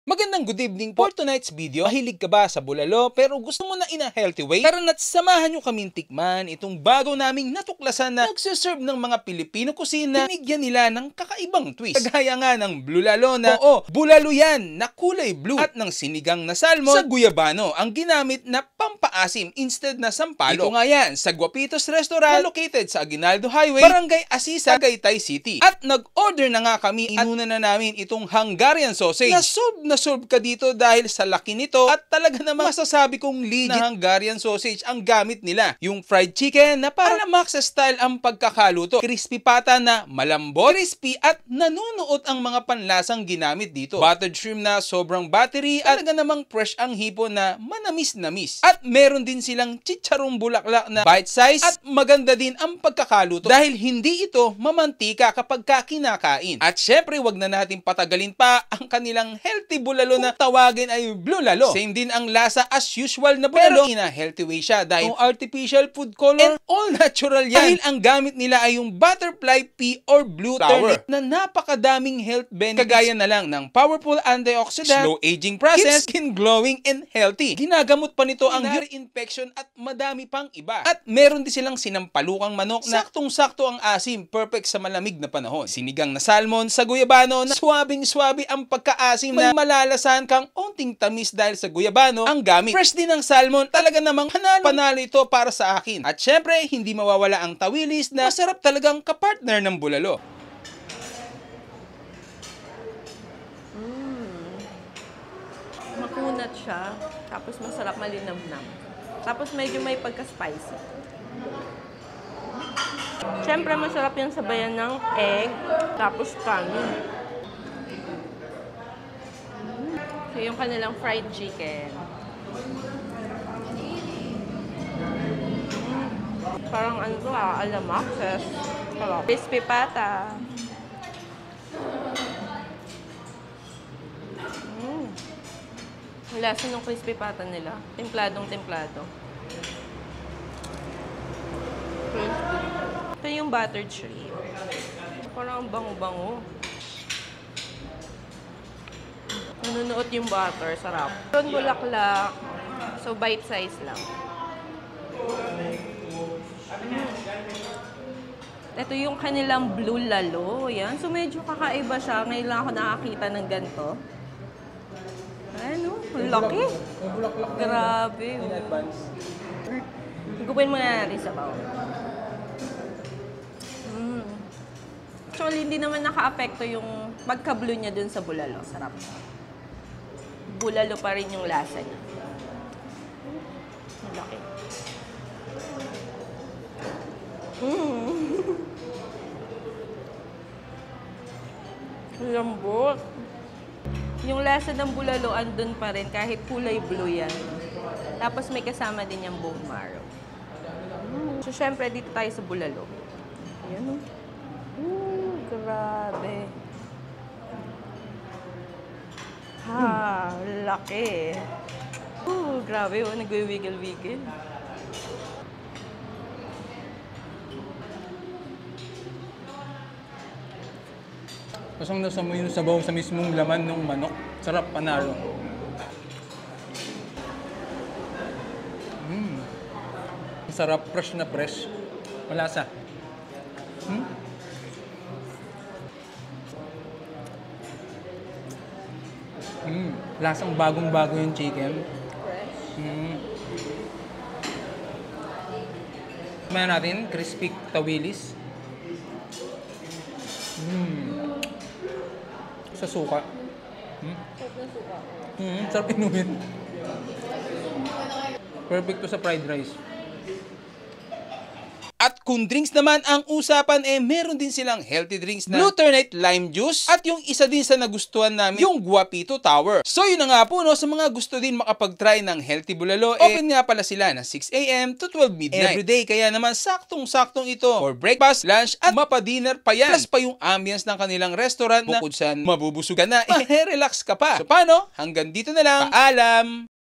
Magandang good evening for tonight's video. Mahilig ka ba sa bulalo pero gusto mo na in a healthy way? Tara na't samahan nyo kaming tikman itong bago naming natuklasan na nagsiserve ng mga Pilipino kusina. Binigyan nila ng kakaibang twist. Kagaya nga ng bulalo na, bulalo yan na kulay blue at ng sinigang na salmon sa guyabano ang ginamit na pampaasim instead na sampalok. Ito nga yan sa Guapitos Restaurant located sa Aguinaldo Highway, Barangay Asisa, Tagaytay City. At nag-order na nga kami. Inuna na namin itong Hungarian sausage na solve ka dito dahil sa laki nito at talaga namang masasabi kong legit na Hungarian sausage ang gamit nila. Yung fried chicken na para Max style ang pagkakaluto. Crispy pata na malambot, crispy at nanunuot ang mga panlasang ginamit dito. Buttered shrimp na sobrang buttery at talaga namang fresh ang hipon na manamis-namis. At meron din silang chicharong bulaklak na bite size at maganda din ang pagkakaluto dahil hindi ito mamantika kapag kinakain. At syempre wag na natin patagalin pa ang kanilang healthy bulalo na tawagin ay blue lalo. Same din ang lasa as usual na bulalo, pero in a healthy way siya dahil artificial food color and all natural yan. Dahil ang gamit nila ay yung butterfly pea or blue turnip na napakadaming health benefits kagaya na lang ng powerful antioxidant, slow aging process, skin glowing and healthy. Ginagamot pa nito ang urinary infection at madami pang iba. At meron din silang sinampalukang manok na saktong-sakto ang asim, perfect sa malamig na panahon. Sinigang na salmon sa guyabano na swabing-swabe ang pagkaasim na malalasan kang onting tamis dahil sa guyabano ang gamit. Fresh din ang salmon, talaga namang panalo ito para sa akin. At syempre, hindi mawawala ang tawilis na masarap talagang kapartner ng bulalo. Makunat siya, tapos masarap malinamnam. Tapos medyo may pagka-spicy. Syempre, masarap yung sabayan ng egg, tapos kanin. So, yung kanilang fried chicken. Parang ano to alamakses. Crispy pata. Ang lasa ng crispy pata nila. Templadong-templado. Crispy. Ito yung buttered shrimp. Parang bango-bango. Nanunuot yung butter. Sarap. Ito bulaklak. So, bite size lang. Ito yung kanilang blue lalo. Yan. So, medyo kakaiba siya. Ngayon lang ako nakakita ng ganito. Ano? Laki. Grabe. Higupin muna natin sa bowl. Actually, hindi naman naka-apekto yung pagka-blue niya dun sa bulalo. Sarap. Bulalo pa rin yung lasa niya. Laki. Lambot. Yung lasa ng bulalo andun pa rin kahit kulay blue yan. Tapos may kasama din yung bone marrow. So, syempre, dito tayo sa bulalo. Ayan. Grabe. Ha, laki. Grabe, nagwi-wiggle-wiggle. Pasang-nasa mo yung sabaw sa mismong laman ng manok. Sarap, panalo. Sarap, fresh na fresh. Malasa. Lasang bagong-bago yung chicken. Kumain natin, crispy tawilis. Sa suka. Sarap inumin. Perfect to sa fried rice. At kung drinks naman ang usapan, meron din silang healthy drinks na Blueternite Lime Juice at yung isa din sa nagustuhan namin, yung Guapito Tower. So yun na nga po, no, sa mga gusto din makapag-try ng healthy bulalo, open nga pala sila na 6 AM to 12 midnight. Everyday, kaya naman saktong-saktong ito for breakfast, lunch at mapa-dinner pa yan. Plus pa yung ambience ng kanilang restaurant na bukod sa mabubusugan na, relax ka pa. So paano? Hanggang dito na lang. Paalam!